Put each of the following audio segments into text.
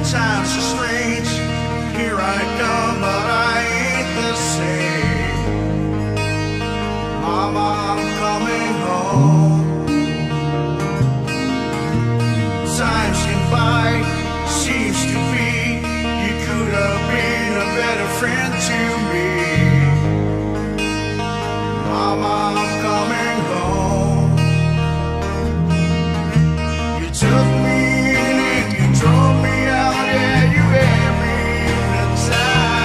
Times are strange. Here I come, but I ain't the same. Mama, I'm coming home. Times can buy, seems to be. You could have been a better friend to me. Mama, I'm coming home. You took me in and you drove me out, yeah, you had me hypnotized.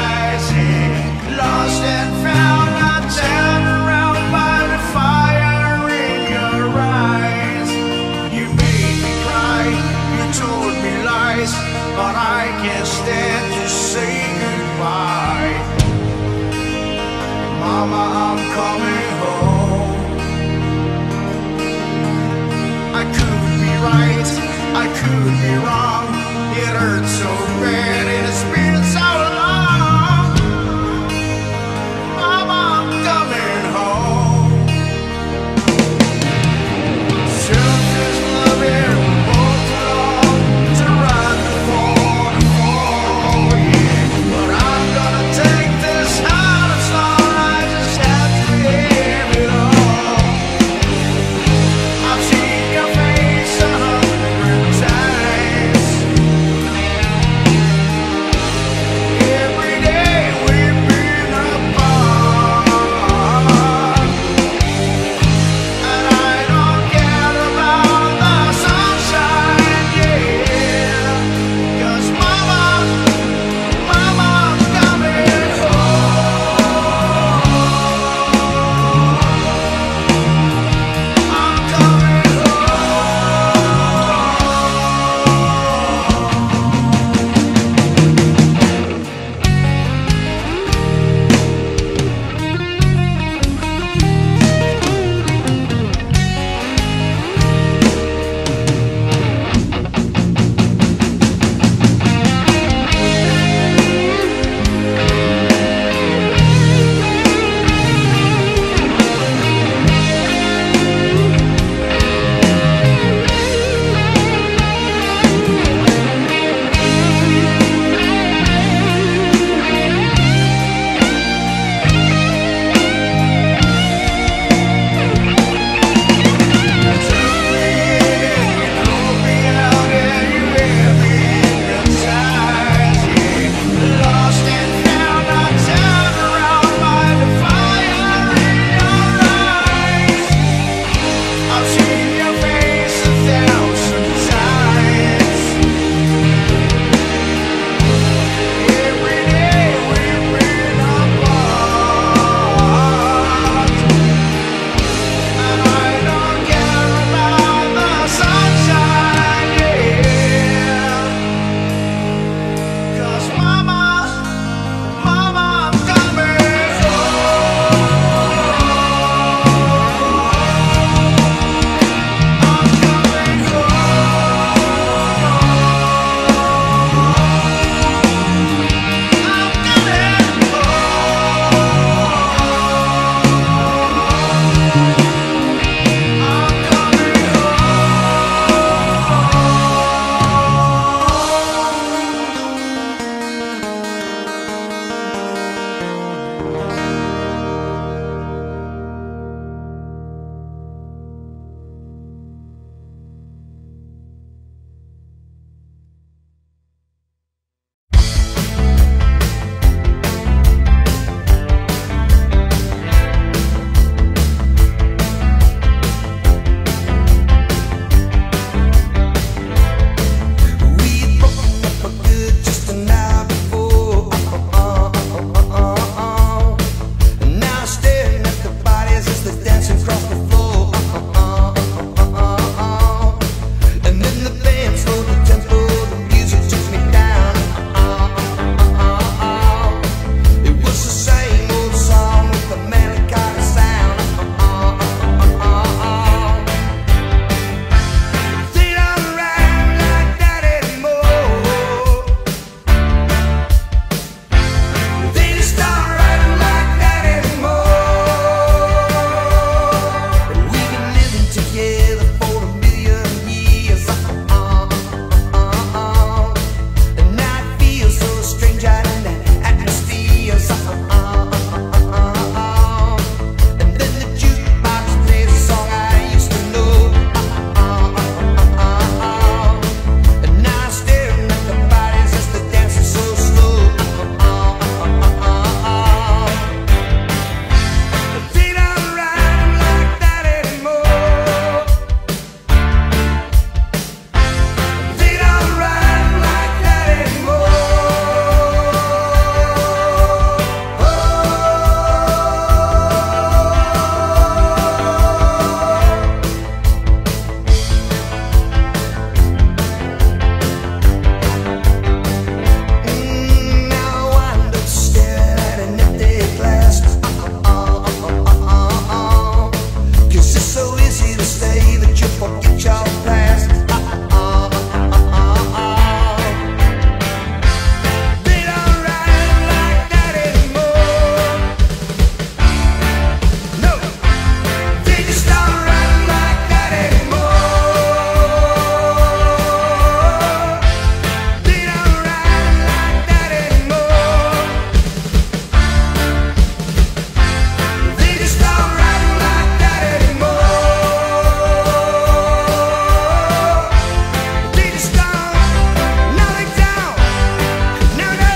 forget your past. They don't ride like that anymore. No, they just don't ride like that anymore. They don't ride like that anymore. They just don't ride like that anymore. They just don't. No, they don't. No, no.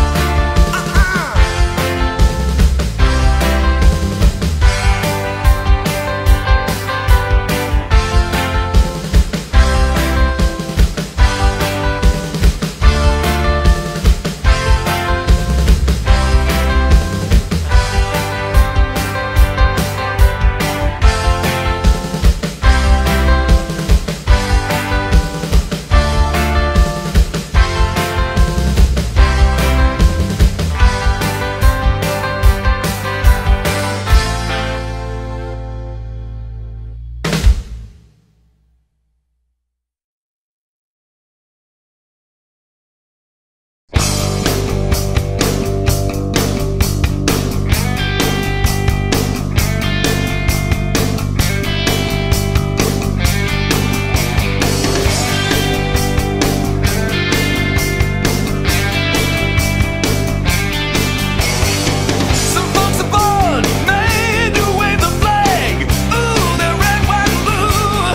Some folks are born made to wave the flag. Ooh, they're red, white, and blue.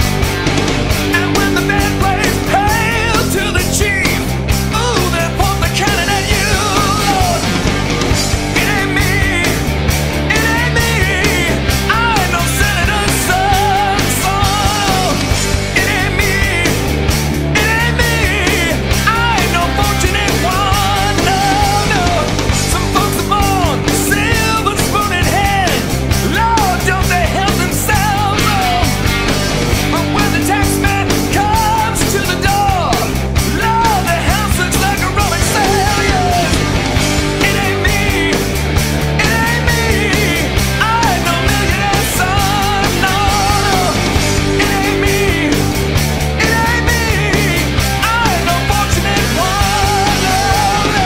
And when the band plays "Hail to the Chief," ooh, they point the cannon at you. Lord, it ain't me, it ain't me. I ain't no senator's son, son. It ain't me, it ain't me. I ain't no fortunate one, no, no. Some folks are born silver spoon in hand. Lord, don't they help themselves, oh. But when the taxman comes to the door, Lord, the house looks like a Roman cell, yeah. It ain't me, it ain't me. I ain't no millionaire son, no, no. It ain't me, it ain't me. I ain't no fortunate one, no, no.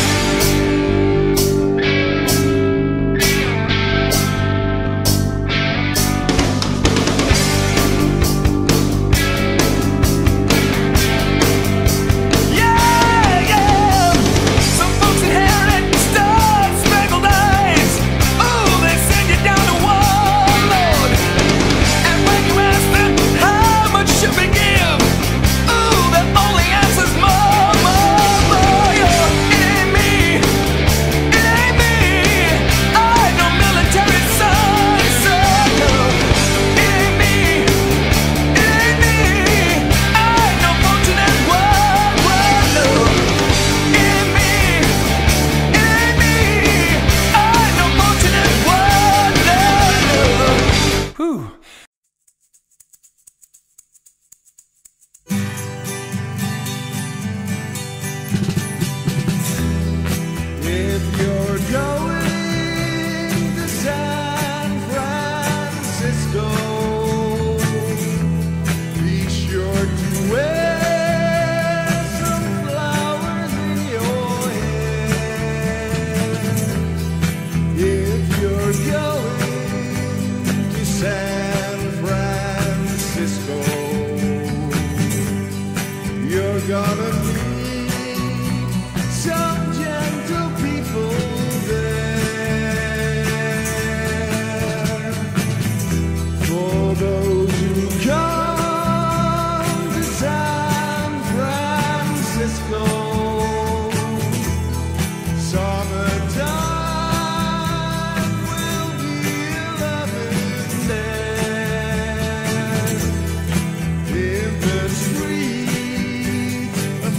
Yeah, yeah. Some folks inherit star-spangled eyes. Ooh, they send you down to war, Lord. And when you ask them how much should we give, ooh, the only answer's more, more, more. Yeah. It ain't me, it ain't me. I ain't no military son, son, no. It ain't me, it ain't me. I ain't no fortunate one, no. It ain't me, it ain't me. I ain't no fortunate one, no, no. Whew. If you're going to San Francisco, be sure to wear some flowers in your hair. If you're going to San Francisco, you're gonna meet some gentle people there. For those who come to San Francisco, summertime will be loving there. If the streets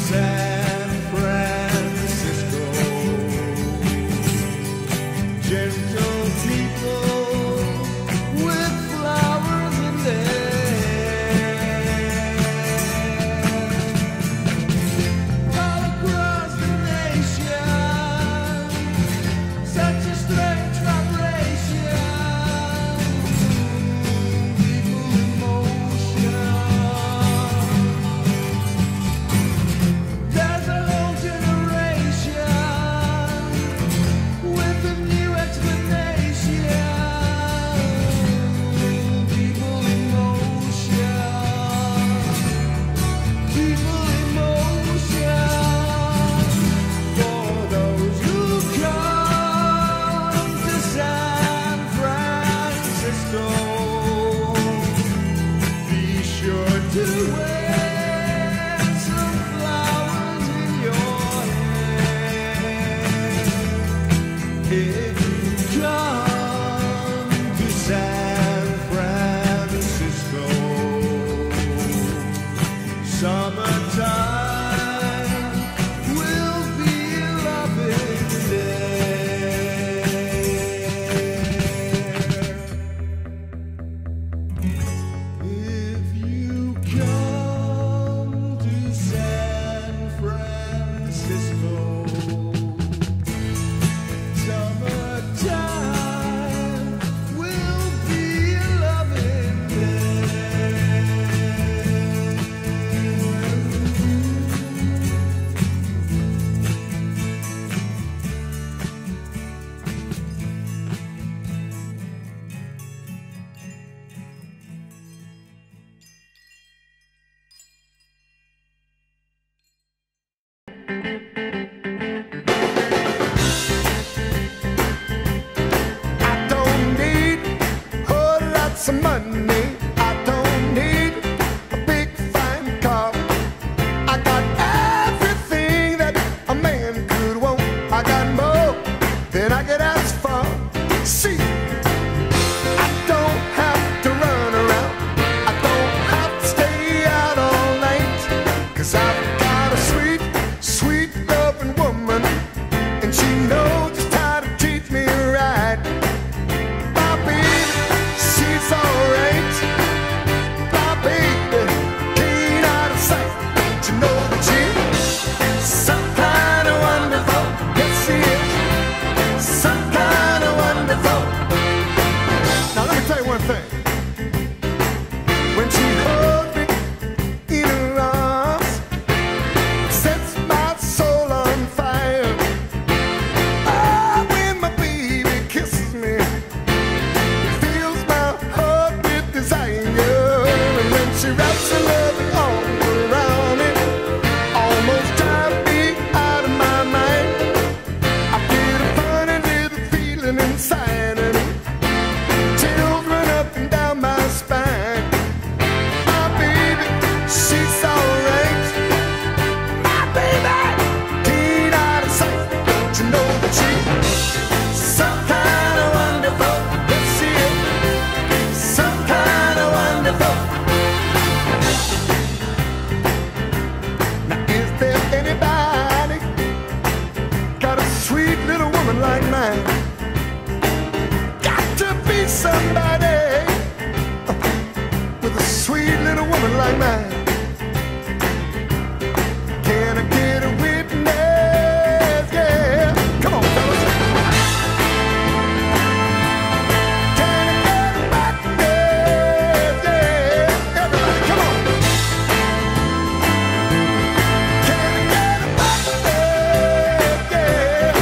Summertime will be a loving if you come to San Francisco. Summertime will be a loving some money, I don't need a big fine car. I got everything that a man could want. I got more than I could ask for. See, I don't have to run around, I don't have to stay out all night, 'cause I've got a sweet, sweet loving woman, and she knows just how to treat me right. My baby, she's alright. My baby, clean out of sight. Don't you know that she's some kind of wonderful? Yes, she is some kind of wonderful. Now let me tell you one thing. When she holds me in her arms, sets my soul on fire. Ah, when my baby kisses me, fills my heart with desire. And when she wraps her loving arms around me, almost drive me out of my mind. I feel a funny little feeling inside of me, chills run up and down my spine. My baby, she's alright. My baby, clean out of sight. Don't you know that she's some kind of wonderful? Yes, she is some kind of wonderful. Now, is there anybody got a sweet little woman like mine? Got to be somebody with a sweet little woman like mine. Can I get a witness? Yeah, come on, fellas. Can I get a witness? Yeah, everybody, come on. Can I get a witness? Yeah.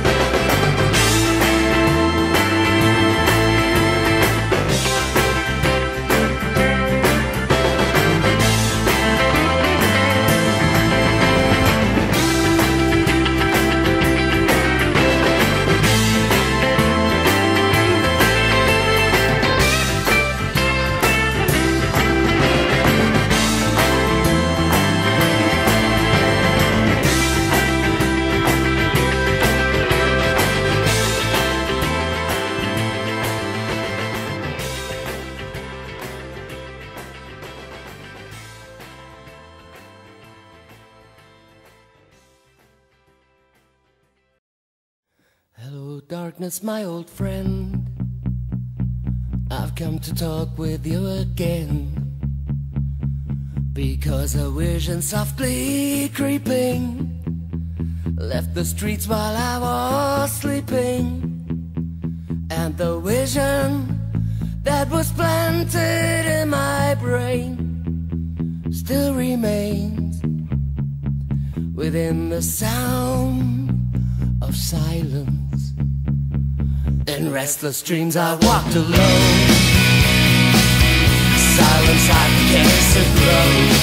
Hello, darkness, my old friend. I've come to talk with you again, because a vision softly creeping left the streets while I was sleeping. And the vision that was planted in my brain still remains within the sound of silence. In restless dreams I walked alone, silence I guess it grows.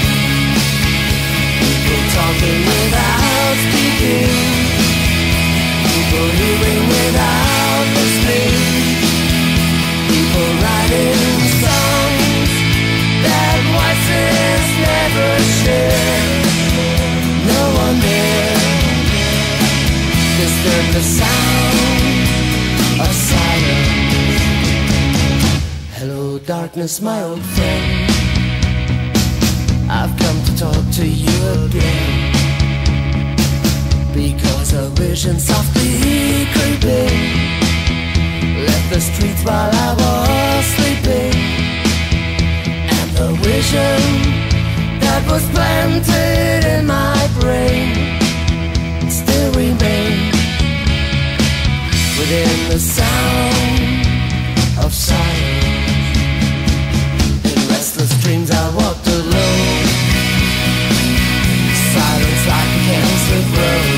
People talking without speaking, people hearing without listening, people writing songs that voices never share. No one there disturb the sound of silence. Hello, darkness, my old friend. I've come to vision softly creeping left the streets while I was sleeping, and the vision that was planted in my brain still remains within the sound of silence. In restless dreams I walked alone, silence like a cancer road.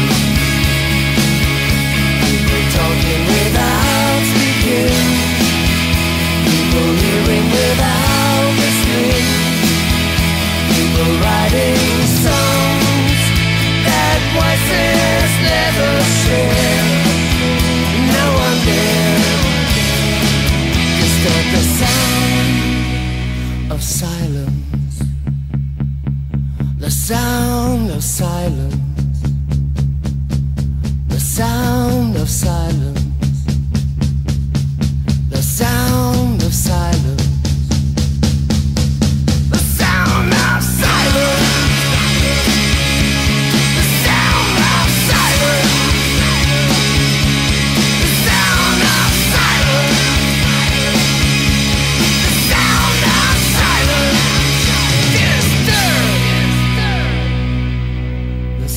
People talking without speaking, people hearing without listening, people writing songs that voices never share. No one there disturb the sound of silence, the sound of silence, the sound of silence, the sound of silence, the sound of silence, the sound of silence, the sound of silence, the sound of silence, disturb the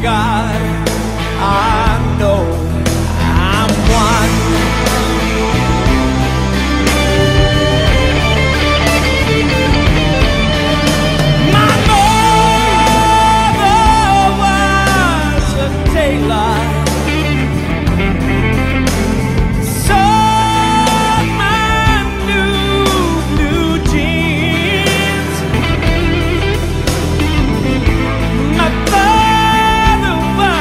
God, I know I'm one. My mother was a tailor, sewed my new blue jeans. My father was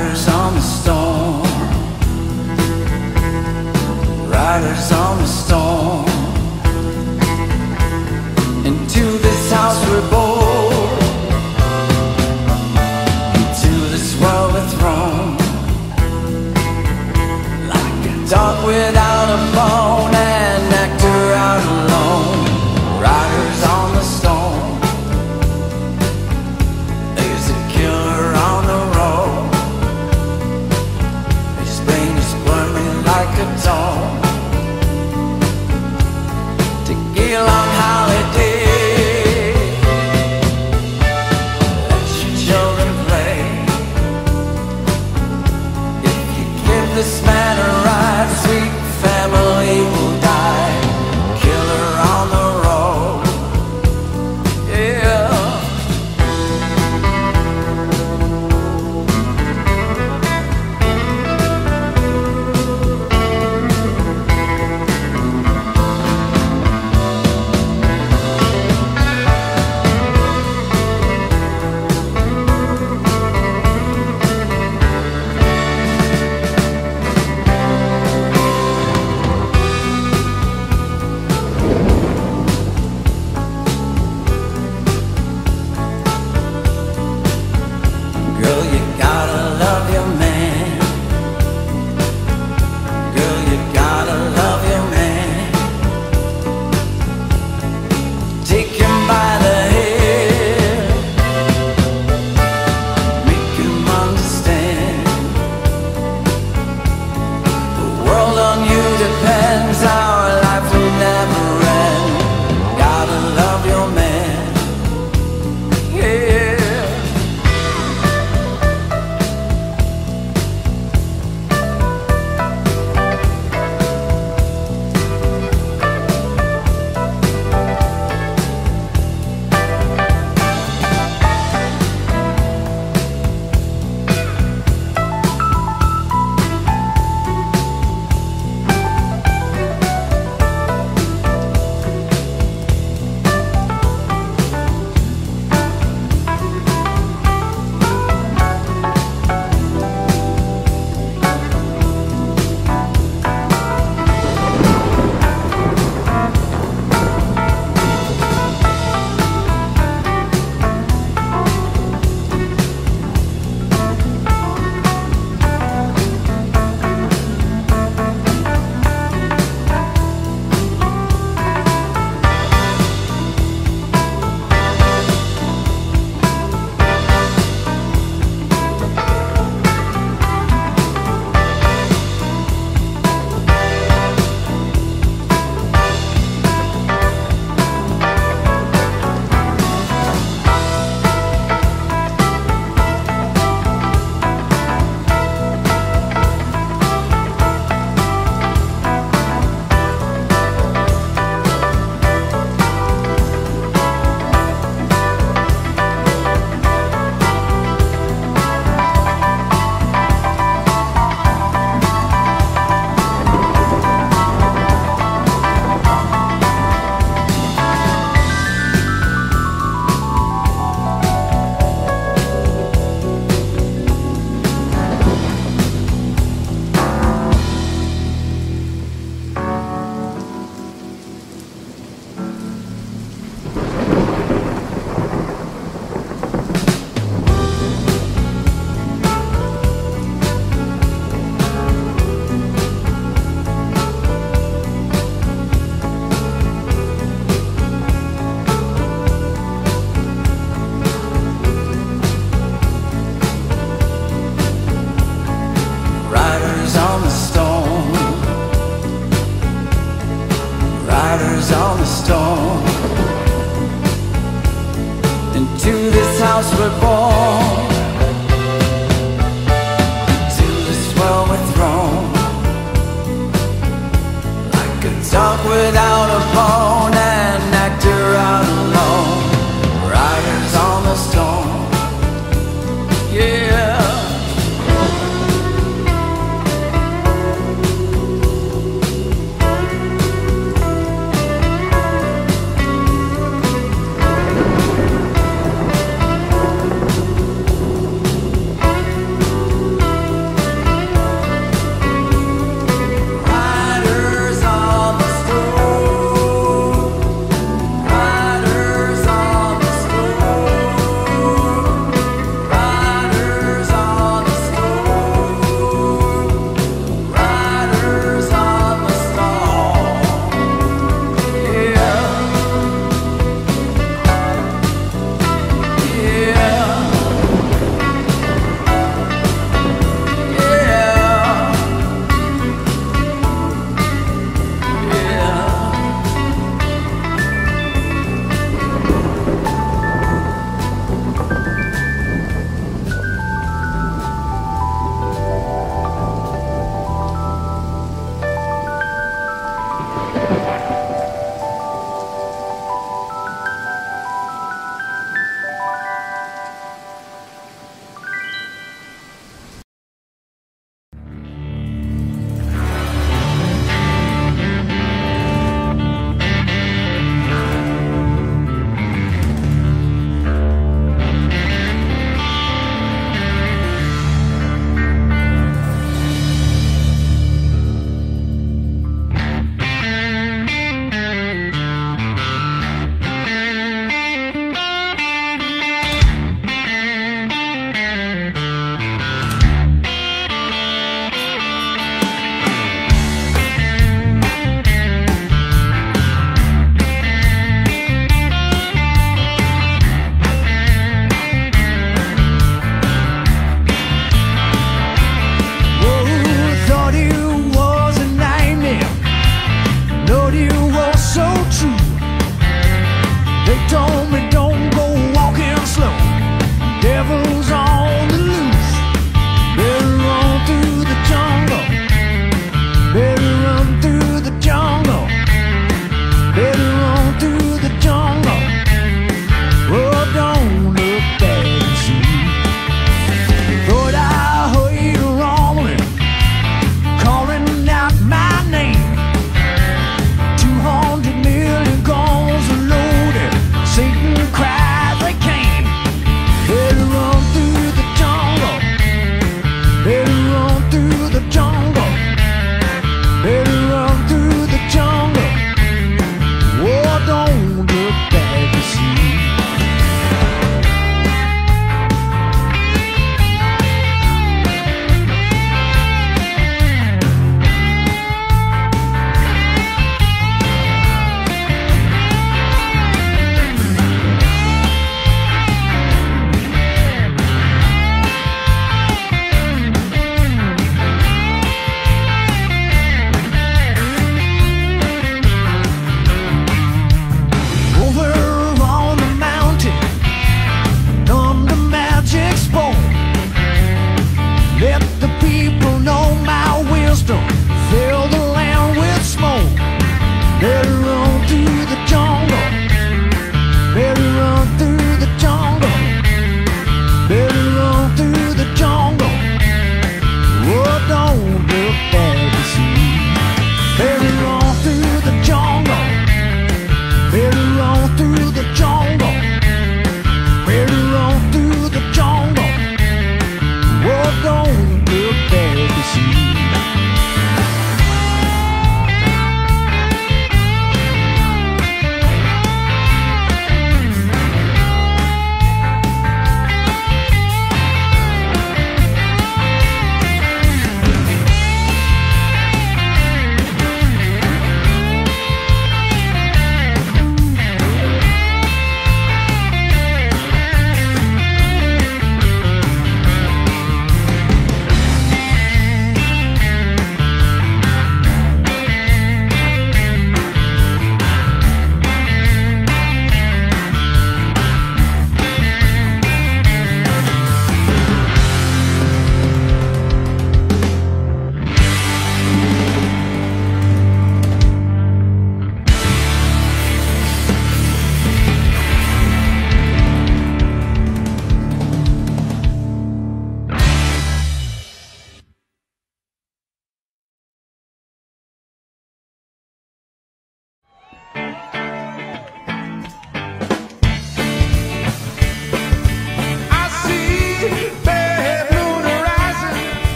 Riders on the storm, riders on the storm. Into this house we're born, into this world we're thrown, like a dog without a bone, an actor out alone. Riders on the storm, there's a killer on the road. His brain is burning like a dog. Take a long holiday, let your children play. If you give this man a ride, sweet family will die. Killer on the road, yeah. Girl, you gotta love your man. Girl, you gotta love your man. Take him by the head, make him understand. The world on you depends, our life will never end. Gotta love your man, yeah. Riders on the storm, riders on the storm. Into this house we're born, into this world we're thrown, like a dog without a bone, an actor out alone. Riders on the storm, yeah.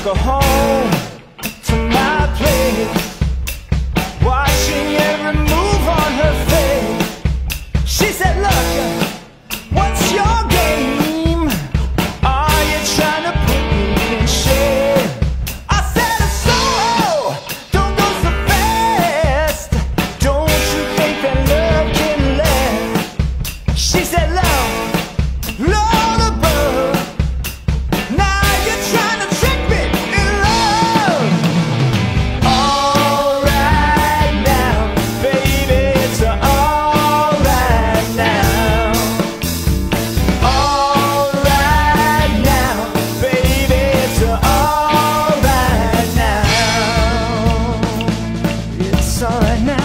took her home to my place, watching every move on her face. She said, look, what's your game? Are you trying to put me in shame? I said, slow, don't go so fast. Don't you think that love can last? She said, love, Lord above. Now you're trying to trick me in love. All right now, baby, it's all right now. All right now, baby, it's all right now. It's all right now.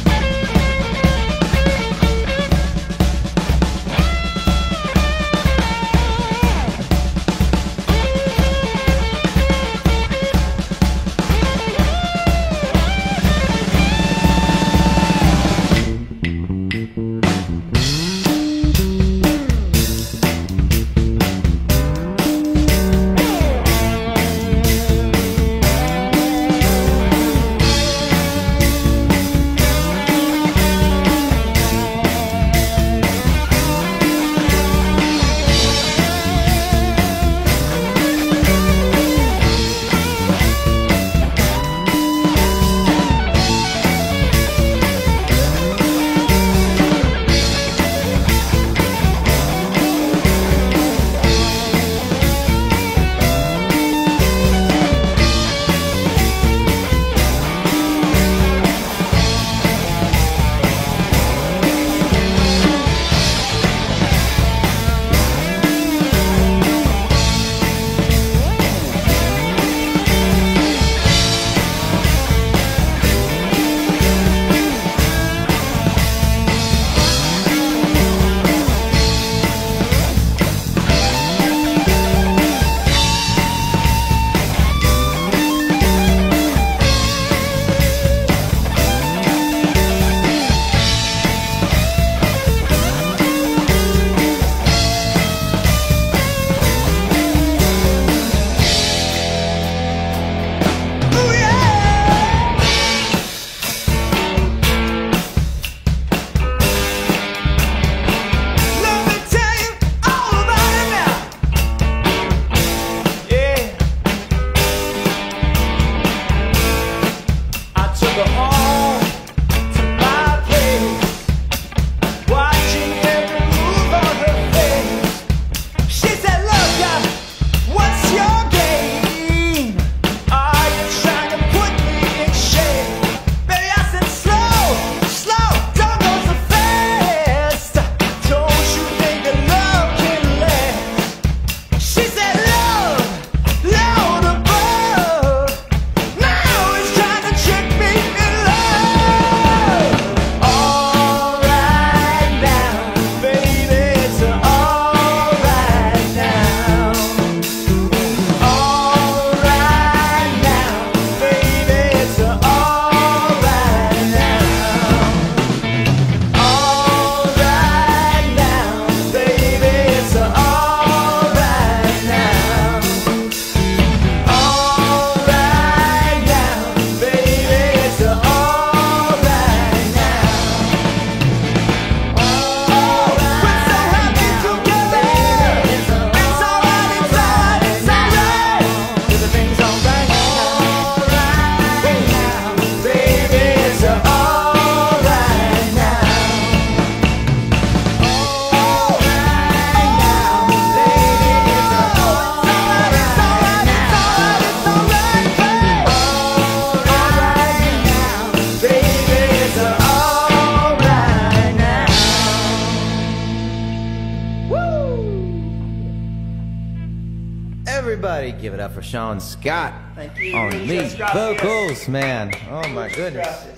Everybody give it up for Sean Scott. Thank you. On lead Scott. vocals, man. Oh my goodness. Gracias.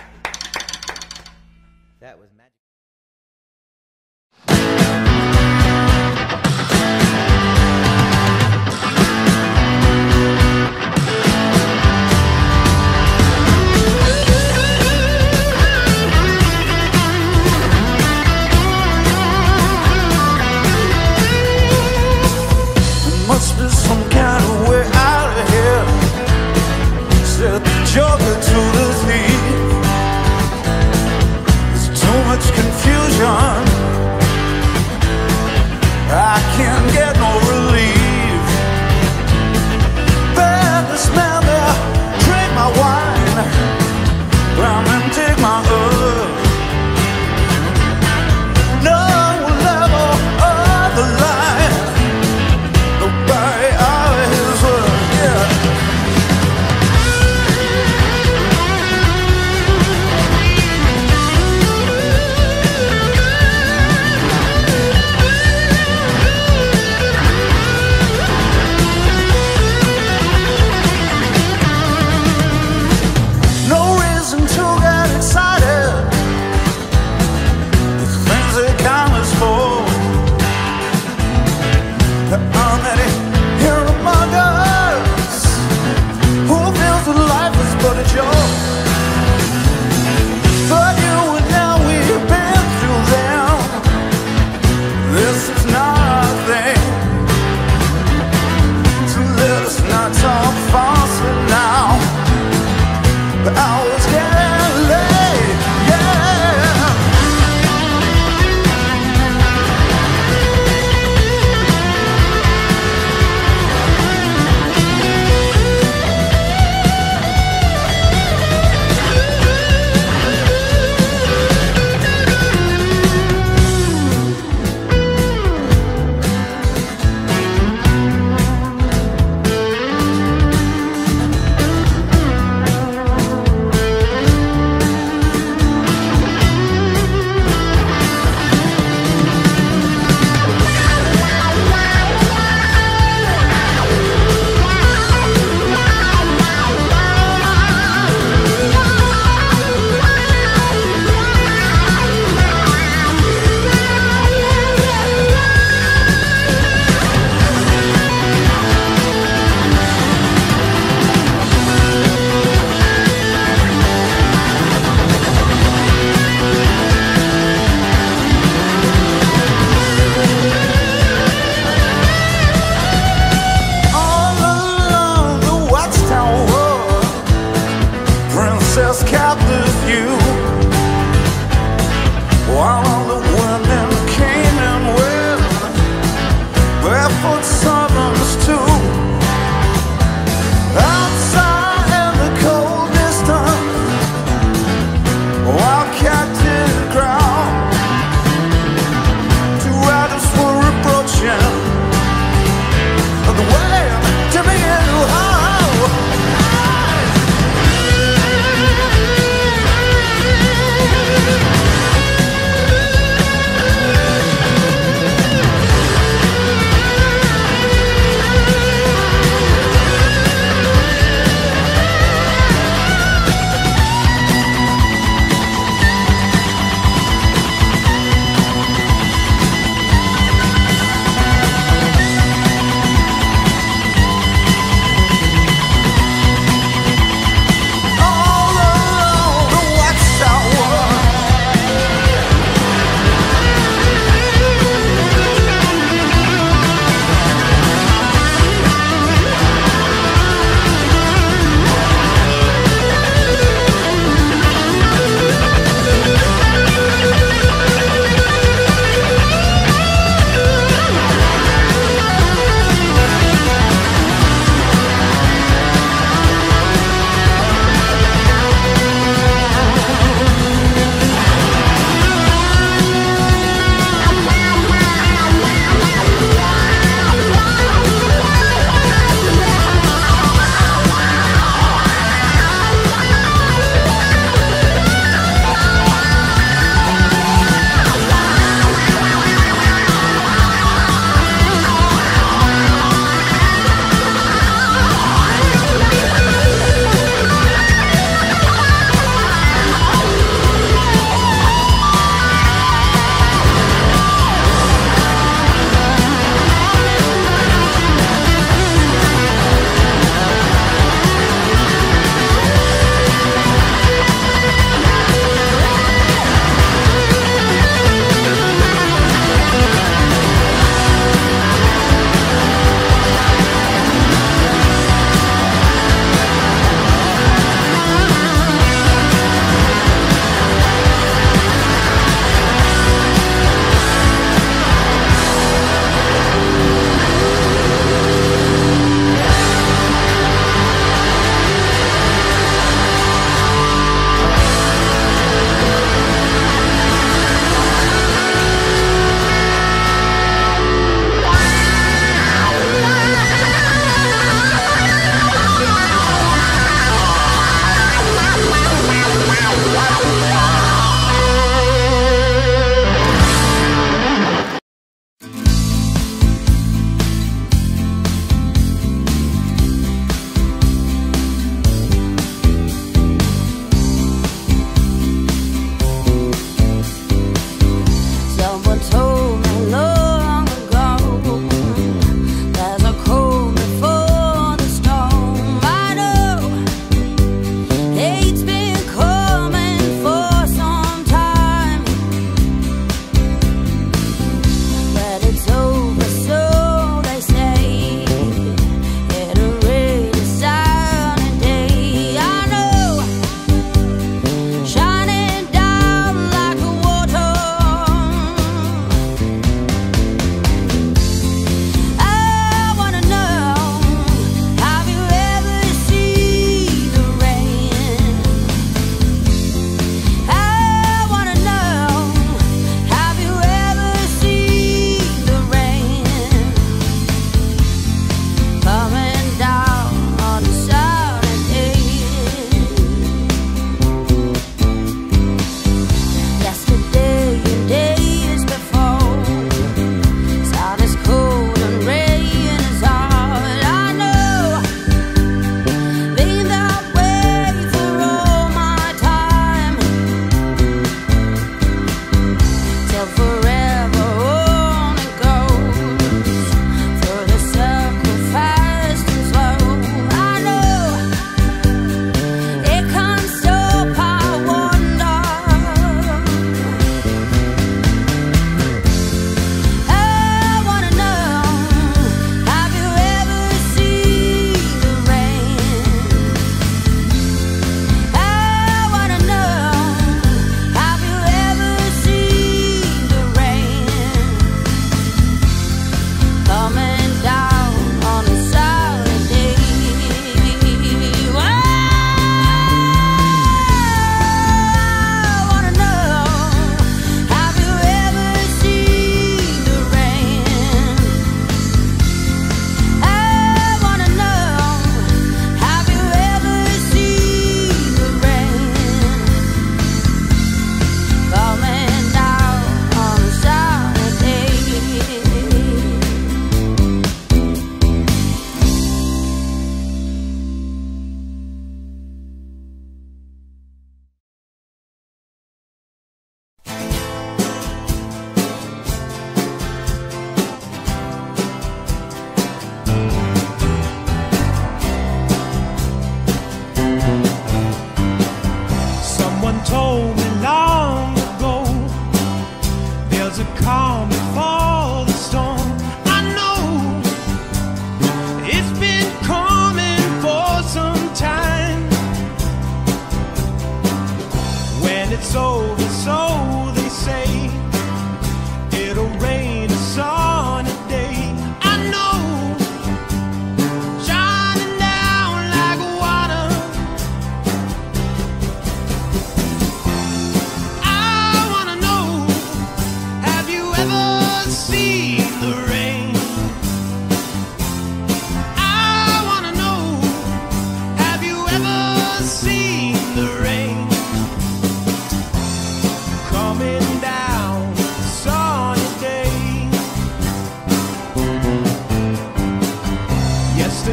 That was magic. Must be some kind of way out of here. can't get no relief. Badness man, they drink my wine, come and take my earth. No level of the line, nobody out of his world, yeah. No reason to get excited, the things that kindness for. There are many here among us who feels that life is but a joke. But you and now we've been through them. This is nothing. So let us not talk falsely now. The hours get late, yeah.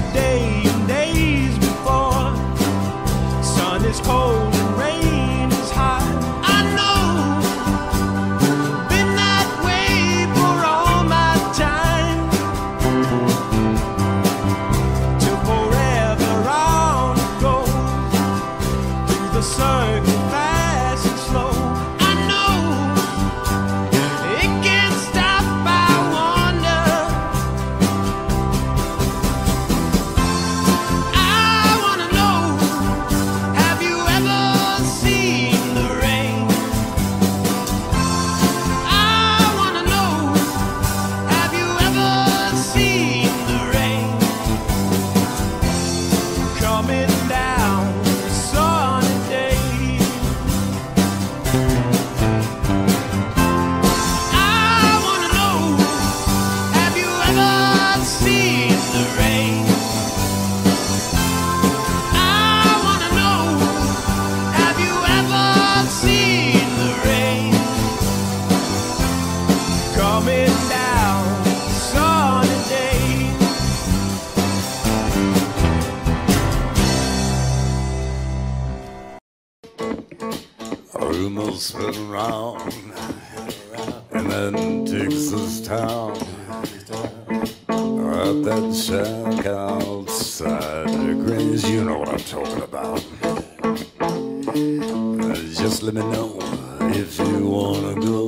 day and days before. Sun is cold and rain is hot. I know, been that way for all my time. Till forever on it goes, through the circle fast and slow. I know, it can't stop, I wonder. I wanna know, have you ever seen the rain? I wanna know, have you ever seen the rain? Coming down a sunny day. I wanna know, have you ever seen the rain? I wanna know, have you ever seen the rain? Coming down a sunny day. Rumors spin around in that Texas town. At that shack outside the Grange, you know what I'm talking about. Just let me know if you wanna go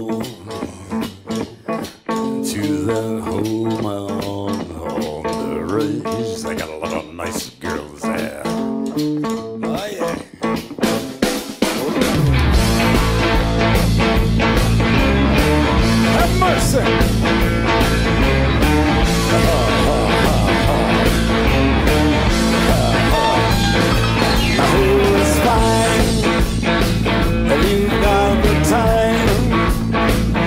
to that home on the range. They got a lot of nice girls there. Oh yeah. Have mercy. Who's fine? Have you got the time?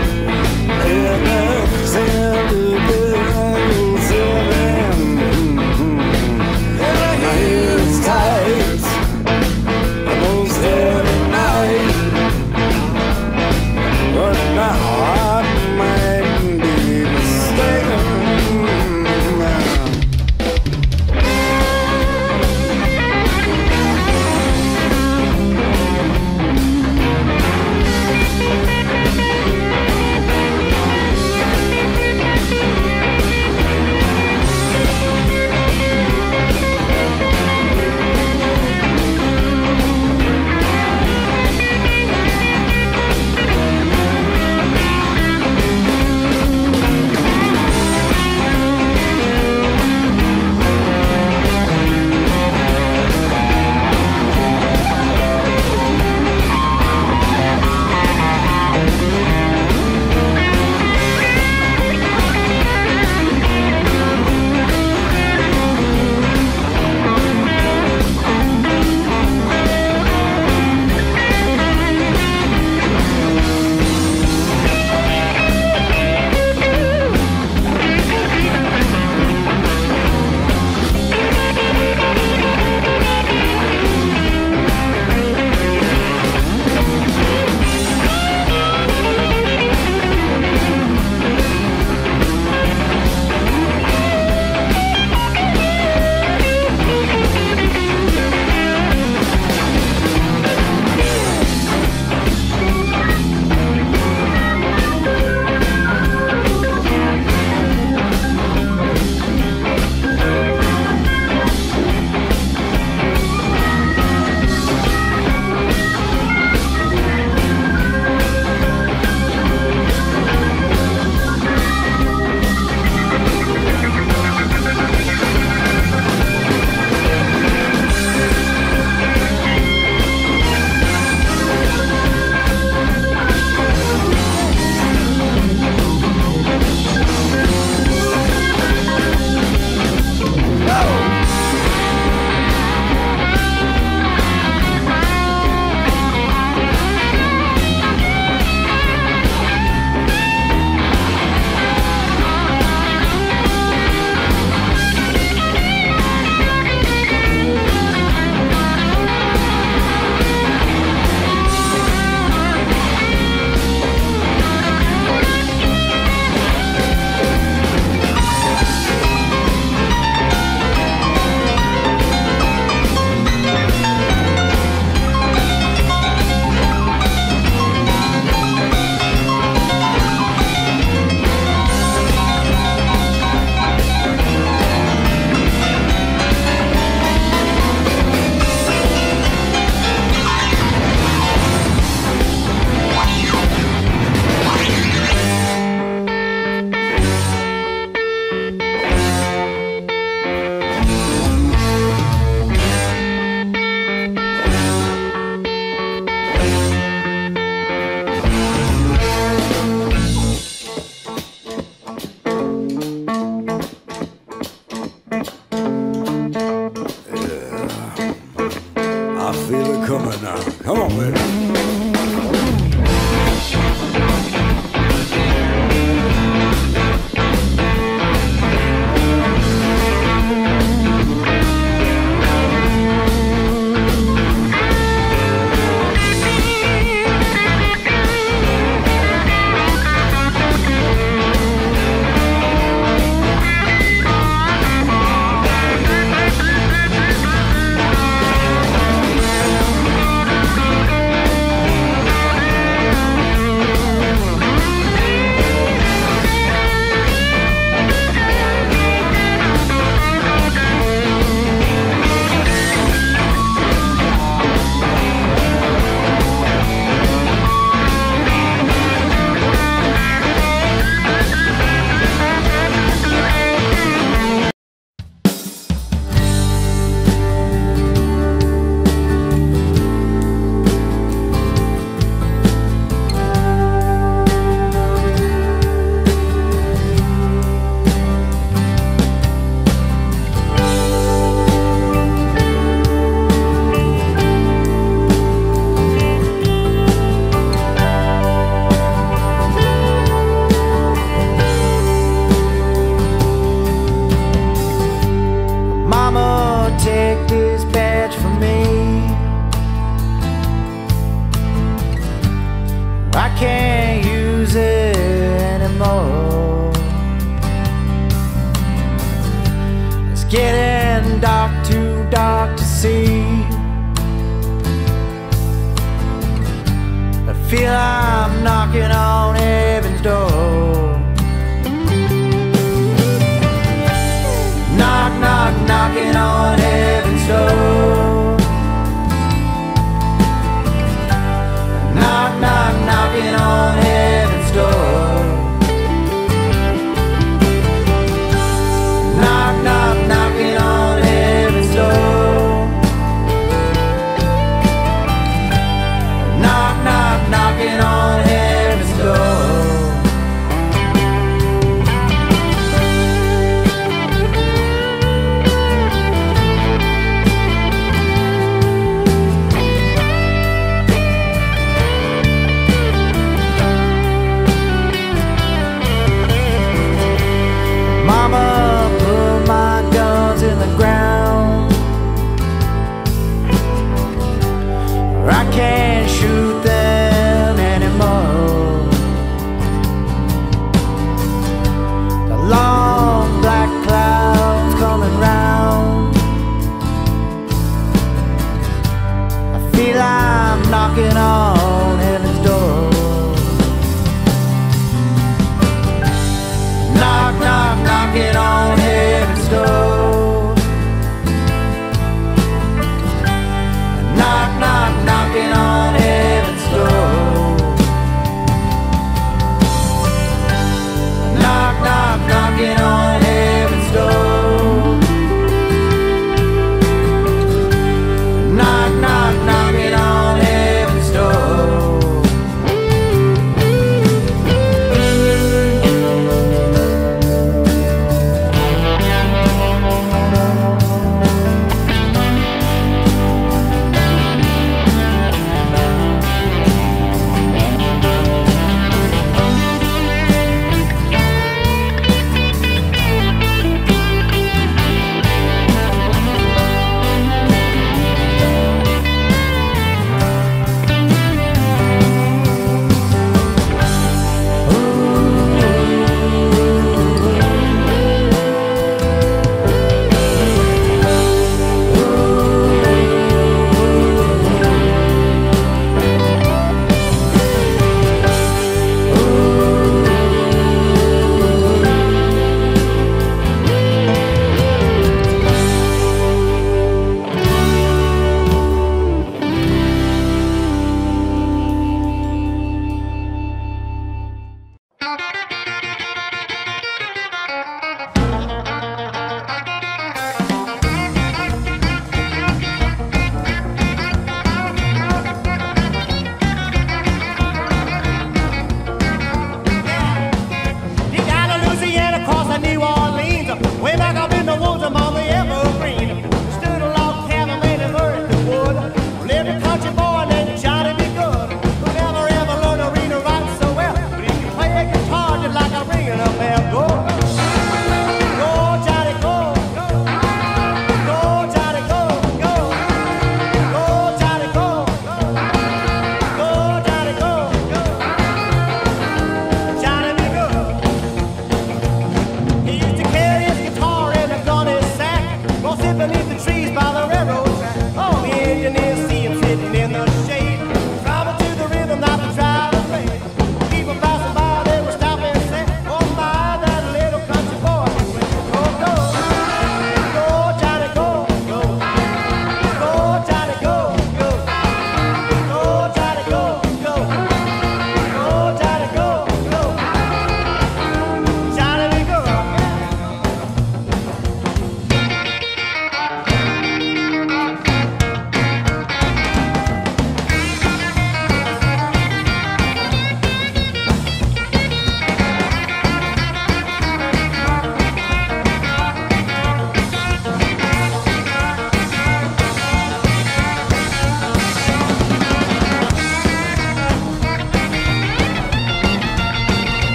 getting dark, too dark to see. I feel I'm knocking on heaven's door. Knock, knock, knocking on heaven's door. Knock, knock, knocking on heaven's door. Knock, knock, knocking on heaven's door. Knock, knock, knocking on heaven's door.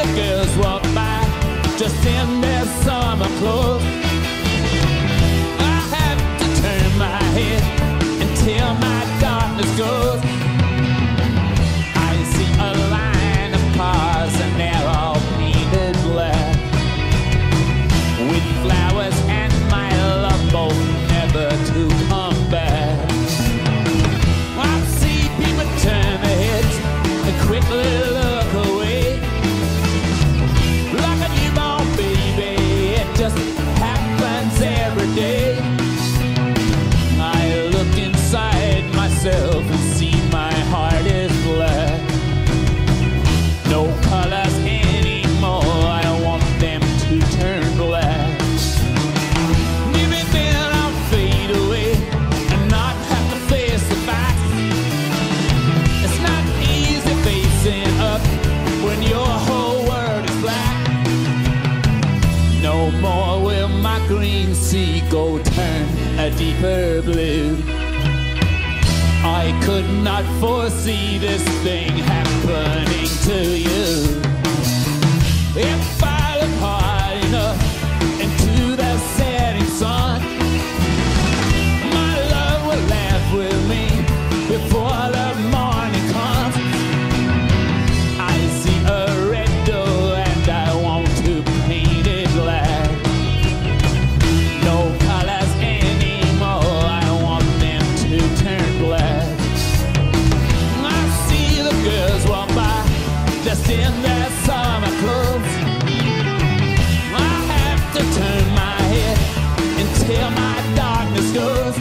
girls walk by, just in their summer clothes. I have to turn my head until my darkness goes. I see a line of cars and they're all painted black, with flowers and my love both never to come back. I see people turn their heads and quickly look away, like a newborn baby. It just happens every day. I look inside myself and see my heart is black. No colors anymore, I want them to turn black. Maybe then I'll fade away and not have to face the facts. It's not easy facing up when your whole world is black. No more will my green seagull turn a deeper blue. I could not foresee this thing happening to you. If I look hard enough into the setting sun, my love will laugh with me before the morning comes. I see a red door and I want to paint it black. No colors anymore, I want them to turn black. I see the girls walk by, just in their summer clothes. I have to turn my head until my darkness goes.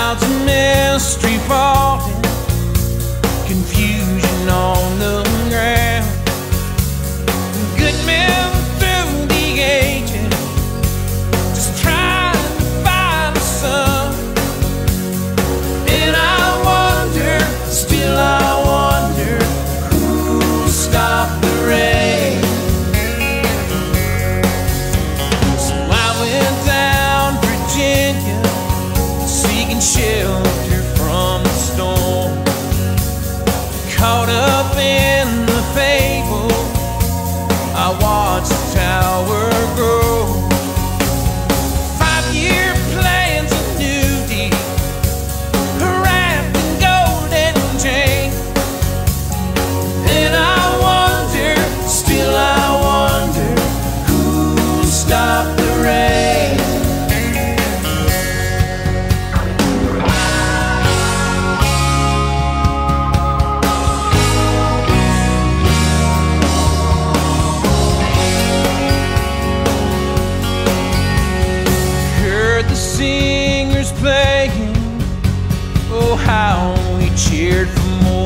clouds of mystery falling, confusion on the ground. Good men through the ages, just trying to find the sun. And I wonder, still I wonder, who'll stop the rain? So I went down Virginia, seeking shelter from the storm. Caught up in the fable, I watched the tower grow. 5-year plans of new deal, wrapped in golden chain. And I wonder, still I wonder, who'll stop the rain? Heard the singers playing, oh how we cheered for more.